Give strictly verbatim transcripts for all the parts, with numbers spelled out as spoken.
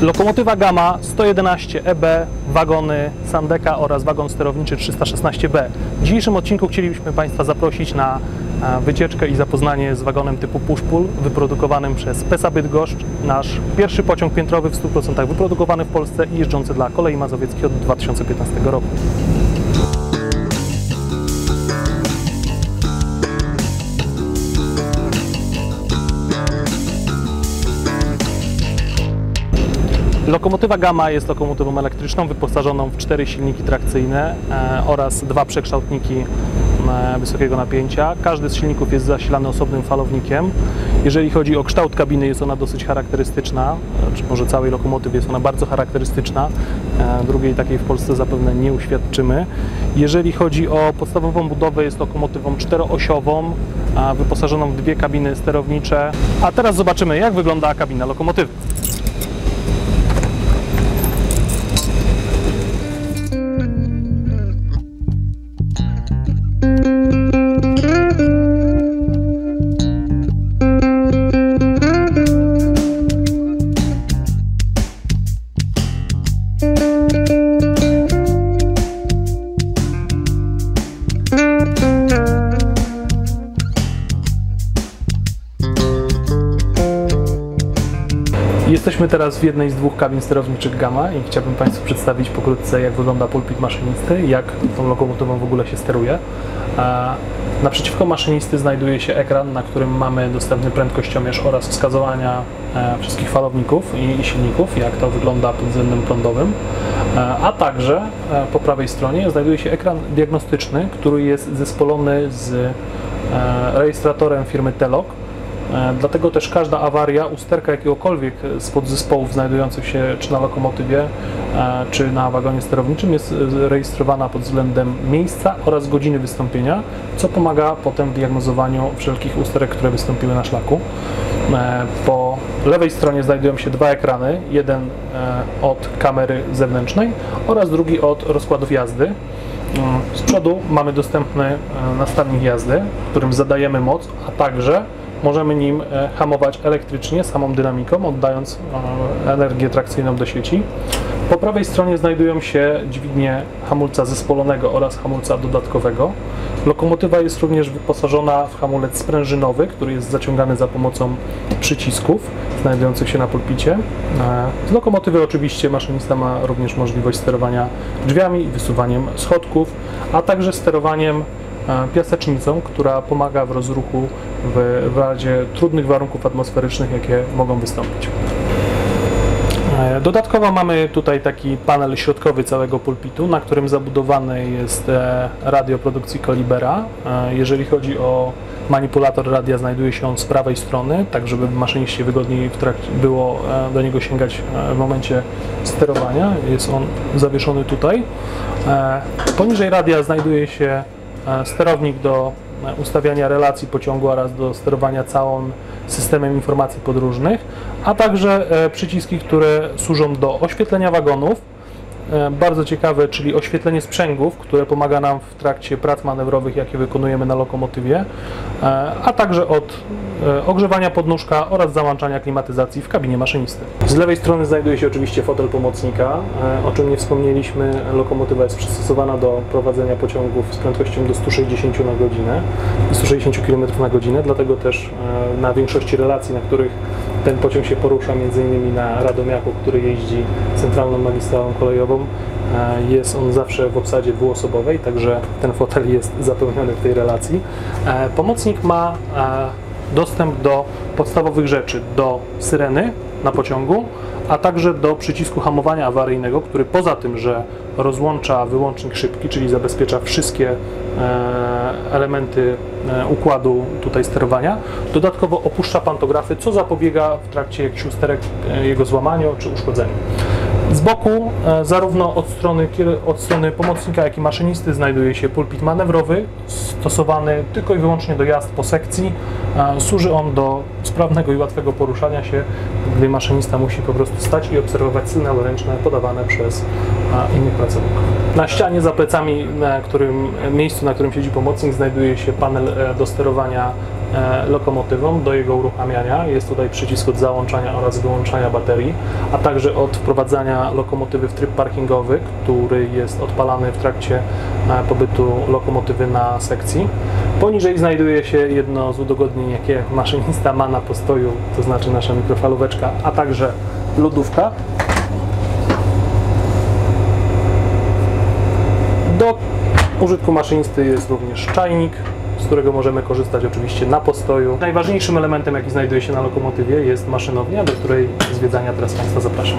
Lokomotywa Gamma sto jedenaście E B, wagony Sandeka oraz wagon sterowniczy trzysta szesnaście B. W dzisiejszym odcinku chcielibyśmy Państwa zaprosić na wycieczkę i zapoznanie z wagonem typu push-pull wyprodukowanym przez PESA Bydgoszcz. Nasz pierwszy pociąg piętrowy w stu procentach wyprodukowany w Polsce i jeżdżący dla Kolei Mazowieckich od dwa tysiące piętnastego roku. Lokomotywa Gamma jest lokomotywą elektryczną wyposażoną w cztery silniki trakcyjne e, oraz dwa przekształtniki e, wysokiego napięcia. Każdy z silników jest zasilany osobnym falownikiem. Jeżeli chodzi o kształt kabiny, jest ona dosyć charakterystyczna, czy może całej lokomotywy jest ona bardzo charakterystyczna. E, drugiej takiej w Polsce zapewne nie uświadczymy. Jeżeli chodzi o podstawową budowę, jest lokomotywą czteroosiową, e, wyposażoną w dwie kabiny sterownicze. A teraz zobaczymy, jak wygląda kabina lokomotywy. Jesteśmy teraz w jednej z dwóch kabin sterowniczych Gamma i chciałbym Państwu przedstawić pokrótce, jak wygląda pulpit maszynisty, jak tą lokomotywą w ogóle się steruje. Naprzeciwko maszynisty znajduje się ekran, na którym mamy dostępny prędkościomierz oraz wskazywania wszystkich falowników i silników, jak to wygląda pod względem prądowym. A także po prawej stronie znajduje się ekran diagnostyczny, który jest zespolony z rejestratorem firmy Telog. Dlatego też każda awaria usterka jakiegokolwiek z podzespołów znajdujących się czy na lokomotywie, czy na wagonie sterowniczym jest rejestrowana pod względem miejsca oraz godziny wystąpienia, co pomaga potem w diagnozowaniu wszelkich usterek, które wystąpiły na szlaku. Po lewej stronie znajdują się dwa ekrany, jeden od kamery zewnętrznej oraz drugi od rozkładów jazdy. Z przodu mamy dostępny nastavnik jazdy, którym zadajemy moc, a także możemy nim hamować elektrycznie, samą dynamiką, oddając energię trakcyjną do sieci. Po prawej stronie znajdują się dźwignie hamulca zespolonego oraz hamulca dodatkowego. Lokomotywa jest również wyposażona w hamulec sprężynowy, który jest zaciągany za pomocą przycisków znajdujących się na pulpicie. Z lokomotywy oczywiście maszynista ma również możliwość sterowania drzwiami i wysuwaniem schodków, a także sterowaniem piasecznicą, która pomaga w rozruchu w, w razie trudnych warunków atmosferycznych, jakie mogą wystąpić. Dodatkowo mamy tutaj taki panel środkowy całego pulpitu, na którym zabudowany jest radio produkcji Kolibera. Jeżeli chodzi o manipulator radia, znajduje się on z prawej strony, tak żeby maszyniście wygodniej w trakcie było do niego sięgać w momencie sterowania. Jest on zawieszony tutaj. Poniżej radia znajduje się sterownik do ustawiania relacji pociągu oraz do sterowania całym systemem informacji podróżnych, a także przyciski, które służą do oświetlenia wagonów. Bardzo ciekawe, czyli oświetlenie sprzęgów, które pomaga nam w trakcie prac manewrowych, jakie wykonujemy na lokomotywie, a także od ogrzewania podnóżka oraz załączania klimatyzacji w kabinie maszynisty. Z lewej strony znajduje się oczywiście fotel pomocnika, o czym nie wspomnieliśmy. Lokomotywa jest przystosowana do prowadzenia pociągów z prędkością do stu sześćdziesięciu na godzinę i stu sześćdziesięciu kilometrów na godzinę, dlatego też na większości relacji, na których ten pociąg się porusza, między innymi na Radomiaku, który jeździ centralną magistralą kolejową, jest on zawsze w obsadzie dwuosobowej, także ten fotel jest zapewniony w tej relacji. Pomocnik ma dostęp do podstawowych rzeczy, do syreny na pociągu, a także do przycisku hamowania awaryjnego, który poza tym, że rozłącza wyłącznik szybki, czyli zabezpiecza wszystkie elementy układu tutaj sterowania, dodatkowo opuszcza pantografy, co zapobiega w trakcie jakichś usterek jego złamaniu czy uszkodzeniu. Z boku, zarówno od strony, od strony pomocnika, jak i maszynisty, znajduje się pulpit manewrowy, stosowany tylko i wyłącznie do jazd po sekcji. Służy on do sprawnego i łatwego poruszania się, gdy maszynista musi po prostu stać i obserwować sygnały ręczne podawane przez innych pracowników. Na ścianie za plecami, na którym miejscu, na którym siedzi pomocnik, znajduje się panel do sterowania e, lokomotywą. Do jego uruchamiania jest tutaj przycisk od załączania oraz wyłączania baterii, a także od wprowadzania lokomotywy w tryb parkingowy, który jest odpalany w trakcie e, pobytu lokomotywy na sekcji. Poniżej znajduje się jedno z udogodnień, jakie maszynista ma na postoju, to znaczy nasza mikrofalóweczka, a także lodówka. Do użytku maszynisty jest również czajnik, z którego możemy korzystać oczywiście na postoju. Najważniejszym elementem, jaki znajduje się na lokomotywie, jest maszynownia, do której zwiedzania teraz Państwa zapraszam.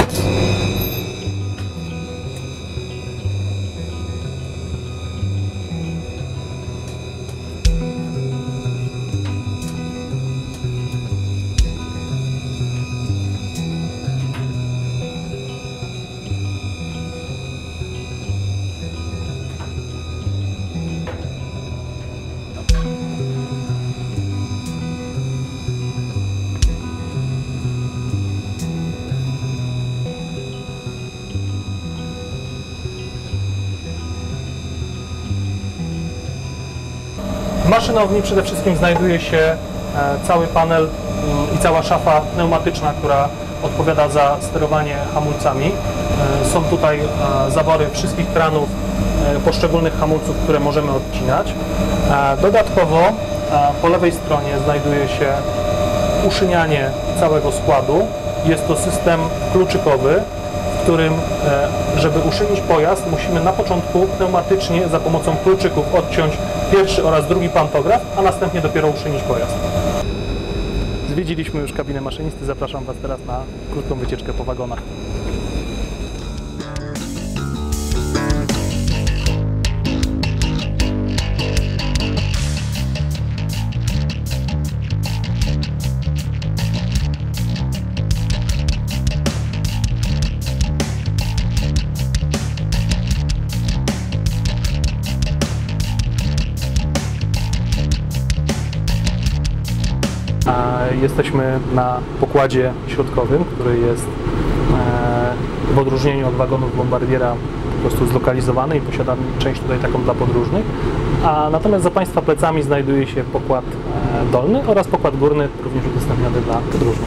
W maszynowni przede wszystkim znajduje się cały panel i cała szafa pneumatyczna, która odpowiada za sterowanie hamulcami. Są tutaj zawory wszystkich kranów poszczególnych hamulców, które możemy odcinać. Dodatkowo po lewej stronie znajduje się uszynianie całego składu. Jest to system kluczykowy, w którym, żeby uszynić pojazd, musimy na początku pneumatycznie za pomocą kluczyków odciąć pierwszy oraz drugi pantograf, a następnie dopiero uszynić pojazd. Zwiedziliśmy już kabinę maszynisty, zapraszam Was teraz na krótką wycieczkę po wagonach. Jesteśmy na pokładzie środkowym, który jest w odróżnieniu od wagonów Bombardiera po prostu zlokalizowany i posiada część tutaj taką dla podróżnych, a natomiast za Państwa plecami znajduje się pokład dolny oraz pokład górny, również udostępniony dla podróżnych.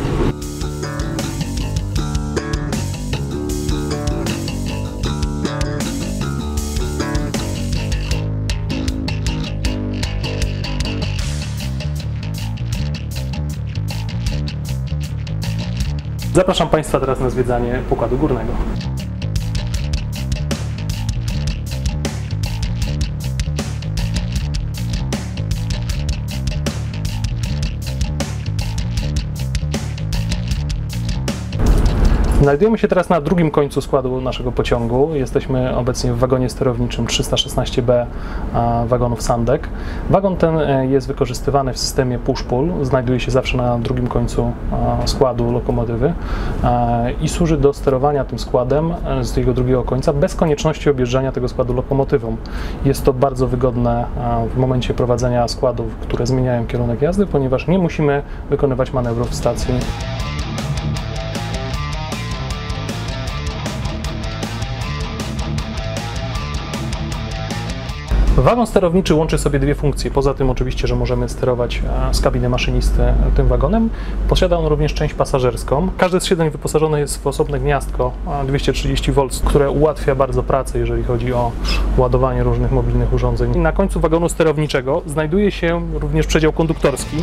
Zapraszam Państwa teraz na zwiedzanie pokładu górnego. Znajdujemy się teraz na drugim końcu składu naszego pociągu. Jesteśmy obecnie w wagonie sterowniczym trzysta szesnaście B wagonów Sandek. Wagon ten jest wykorzystywany w systemie push-pull, znajduje się zawsze na drugim końcu składu lokomotywy i służy do sterowania tym składem z jego drugiego końca bez konieczności objeżdżania tego składu lokomotywą. Jest to bardzo wygodne w momencie prowadzenia składów, które zmieniają kierunek jazdy, ponieważ nie musimy wykonywać manewrów w stacji. Wagon sterowniczy łączy sobie dwie funkcje. Poza tym oczywiście, że możemy sterować z kabiny maszynisty tym wagonem, posiada on również część pasażerską. Każde z siedzeń wyposażone jest w osobne gniazdko dwieście trzydzieści wolt, które ułatwia bardzo pracę, jeżeli chodzi o ładowanie różnych mobilnych urządzeń. Na końcu wagonu sterowniczego znajduje się również przedział konduktorski.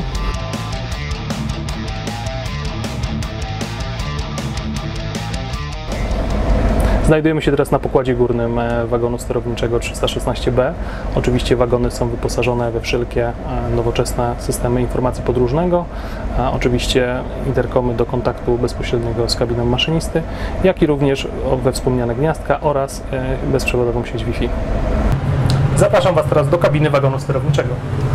Znajdujemy się teraz na pokładzie górnym wagonu sterowniczego trzysta szesnaście B. Oczywiście wagony są wyposażone we wszelkie nowoczesne systemy informacji podróżnego, oczywiście interkomy do kontaktu bezpośredniego z kabiną maszynisty, jak i również we wspomniane gniazdka oraz bezprzewodową sieć Wi-Fi. Zapraszam Was teraz do kabiny wagonu sterowniczego.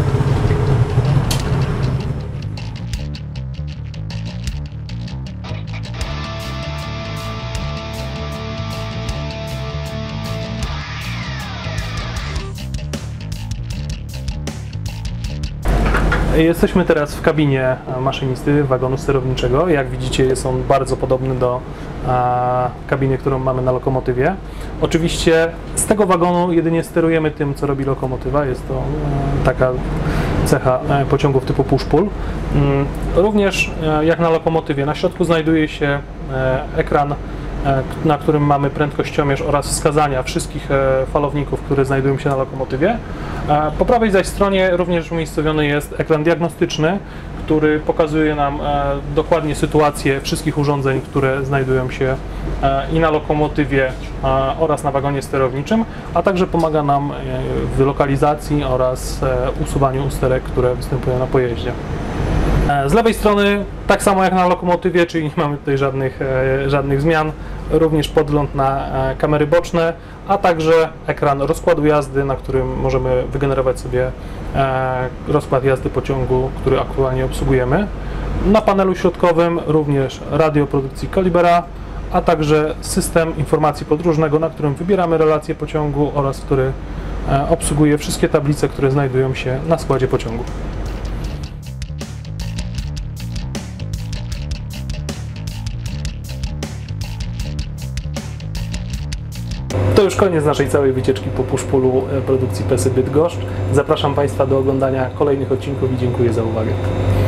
Jesteśmy teraz w kabinie maszynisty wagonu sterowniczego. Jak widzicie, jest on bardzo podobny do a, kabiny, którą mamy na lokomotywie. Oczywiście z tego wagonu jedynie sterujemy tym, co robi lokomotywa. Jest to a, taka cecha pociągów typu push-pull. Również jak na lokomotywie, na środku znajduje się ekran, na którym mamy prędkościomierz oraz wskazania wszystkich falowników, które znajdują się na lokomotywie. Po prawej zaś stronie również umiejscowiony jest ekran diagnostyczny, który pokazuje nam dokładnie sytuację wszystkich urządzeń, które znajdują się i na lokomotywie oraz na wagonie sterowniczym, a także pomaga nam w lokalizacji oraz usuwaniu usterek, które występują na pojeździe. Z lewej strony, tak samo jak na lokomotywie, czyli nie mamy tutaj żadnych, żadnych zmian, również podgląd na kamery boczne, a także ekran rozkładu jazdy, na którym możemy wygenerować sobie rozkład jazdy pociągu, który aktualnie obsługujemy. Na panelu środkowym również radio produkcji Colibera, a także system informacji podróżnego, na którym wybieramy relację pociągu oraz który obsługuje wszystkie tablice, które znajdują się na składzie pociągu. To już koniec naszej całej wycieczki po push-pullu produkcji Pesy Bydgoszcz. Zapraszam Państwa do oglądania kolejnych odcinków i dziękuję za uwagę.